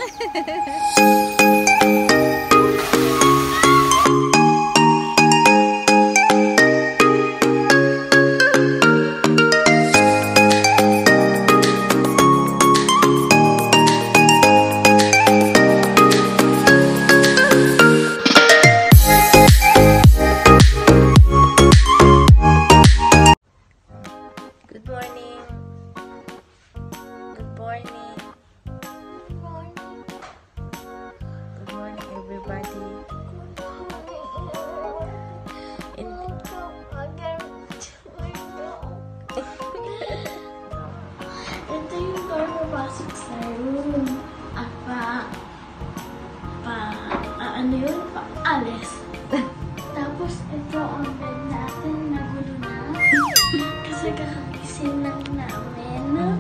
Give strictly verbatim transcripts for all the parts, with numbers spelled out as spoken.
Pasok sa room at pa pa uh, ano yun? Paalis. Tapos ito ang bed natin, nagulo na kasi kakagising lang namin.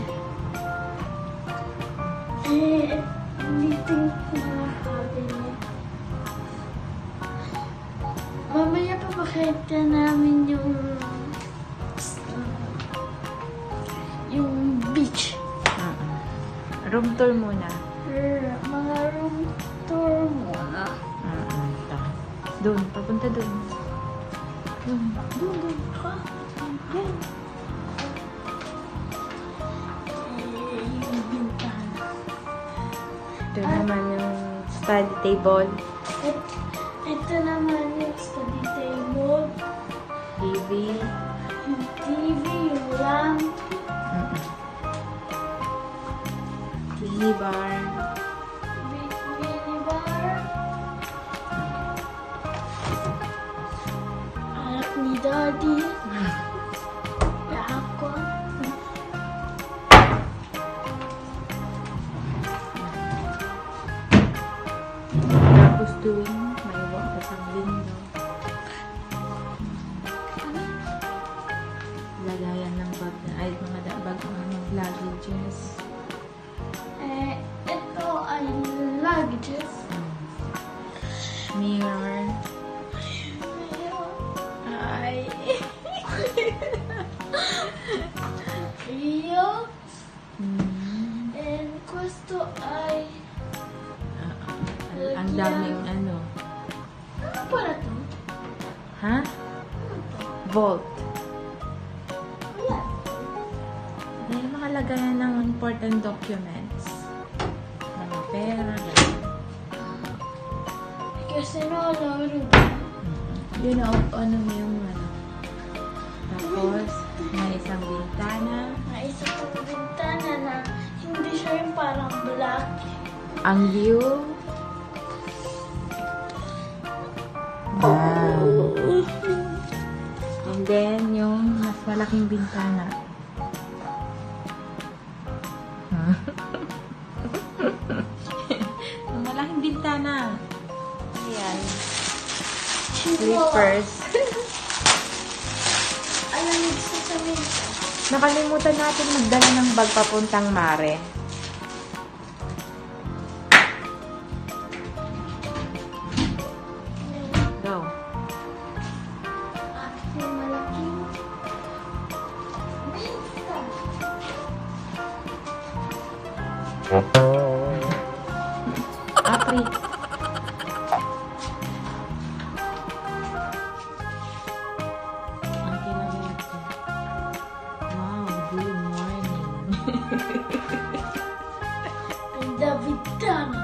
Eh, dito yung mga cabinet. Mamaya pa makita namin yung yung beach. Room tour muna. Er, mga room tour muna. Mm-hmm. Doon, papunta doon. Doon, doon, doon. Ha? Doon. Eh, yung bintana. Ito naman yung study table. Et, ito naman yung study table. T V. Yung T V, yung lamp. Mini bar. Mini bar. Anak ni Daddy. Ya ako. Tapos doon, may walk sa window. Lagayan ng bag na, ay mga bag ng luggages. Eh, ito ay luggages. Mirror. Ay. Rio. Mm. And questo ay Uh, ang daming ano. Ano pala to? Ha? Ano to? Vault. Wala. May mga lagayan ng important documents. Mga pera. Ganyan. Kasi nalaro ba? Yun o, ano yung ano. Tapos, may isang bintana. May isa pang bintana na hindi siya yung parang black. Ang view. Wow. And then, yung mas malaking bintana. Yung malaking bintana. Ayan. Slippers. Alam mo gusto sabihin ko? Nakalimutan natin magdala ng bag papuntang Mare. Go. At yung malaking Apri. Ang kinamit ko. Wow, good morning. ang David Tana.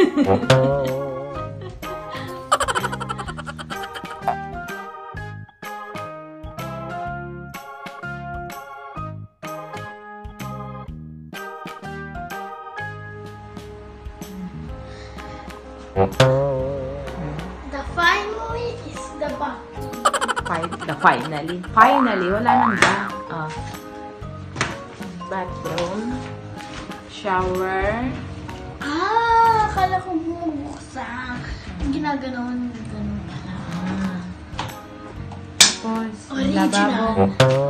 The finally is the bathroom. The finally. Finally, wala nang ba. Oh. Bathroom. Shower. Ah, akala ko bubuksan. Ginaganon, ganun pala. Ah. Tapos, Original. lababo.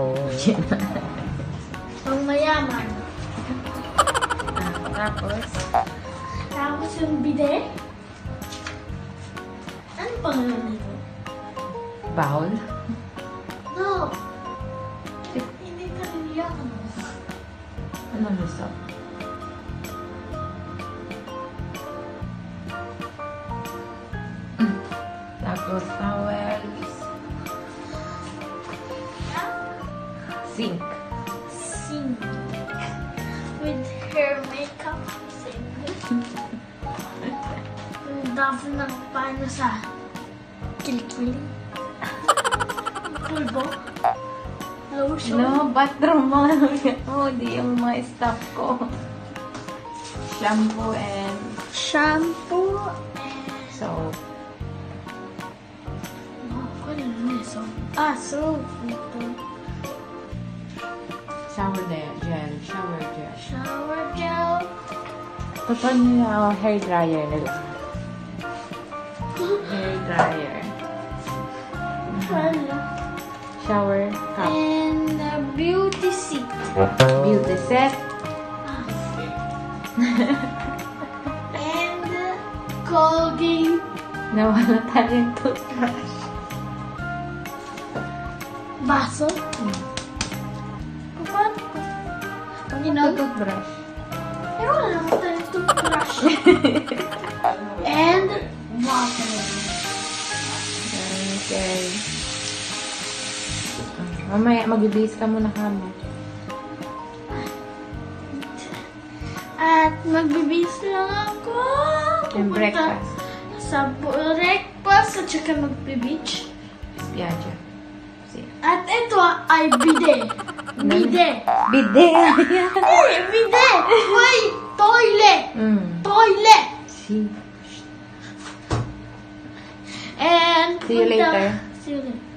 Pang mayaman. Ah, tapos, Tapos yung bidet. Ano pangalan nito? bowl. No. Hindi ka rin yan. Ano gusto? So, towels. Sink. Sing. With her makeup. Sing. Ang dami ng paano sa kilikili. Pulbo. Lotion. No, bathroom mga oh, di yung mga stuff ko. Shampoo and Shampoo and... soap. Oh, what is this? Ah, soap. Ito. Shower gel. Shower gel. Shower gel. Totoo niya, oh, hair dryer nila. Hair dryer. Wala. Shower cup. And a beauty seat. Beauty set. Ah. And uh, Colgate. Nawala tayong toothbrush. Baso. Hmm. Paano? Pag Inom? toothbrush. Pero wala naman tayong toothbrush. And water. Okay. Mamaya, mag-ibase ka muna kamo. At magbibis lang ako. Yung Pupunta breakfast. Sa breakfast at saka magbe-beach. Piaggio. See. At ito ay bide. Bide. Bide! Hey, bide! Wait! Toilet! mm. Toilet! See. And See you punta- later. See you later.